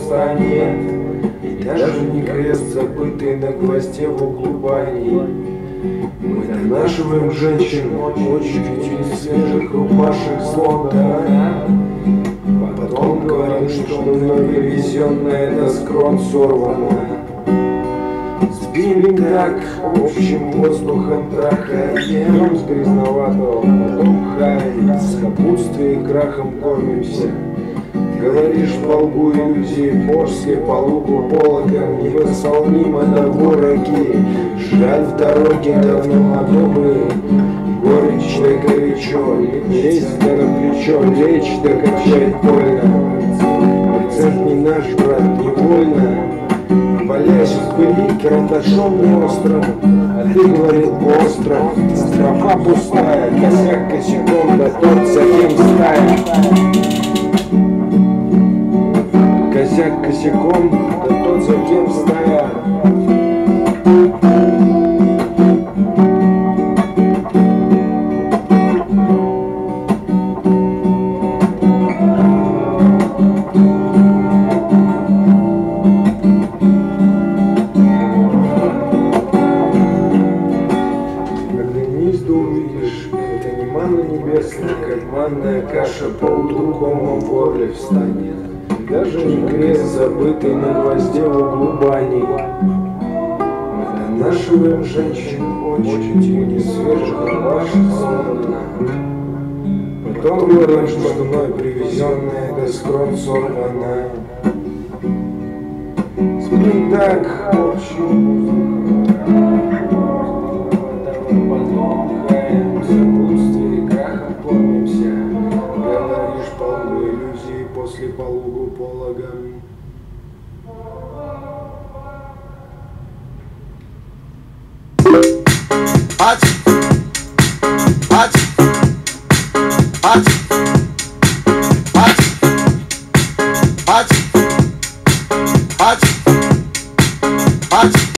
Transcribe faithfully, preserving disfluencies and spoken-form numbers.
станет. И даже не крест, забытый на гвозде в углу бани. Мы донашиваем женщин очередью из свежих рубашек злота. Потом говорим, что мной привезенная на скрон сорвана. Спим так, общим воздухом трахаем с грязноватого, потом хай, с капустой и крахом кормимся. Говоришь по лбу иллюзии, после по лугу пологом невосполнимо до вороги. Жаль, в дороге давно знакомые, горечь да горячо, лезть да на плечо, лечь да качать больно. Акцент не наш, брат, невольно, валясь в пыли карандашом не острым. А ты говорил остров, строфа пустая, косяк косяком, да тот за кем стая. Косяк косяком, да тот за кем стая. Увидишь, это не манна небесная, как манная каша по утру комом в горле встанет. Даже не крест, забытый на гвозде в углу бани. Мы донашиваем женщин очередью не свежих рубашек золотна. Потом говорим, что мной привезенная до скрон сорвана. Спим так, общим. После по лугу пологом. Ать, ать, ать, ать, ать, ать, ать.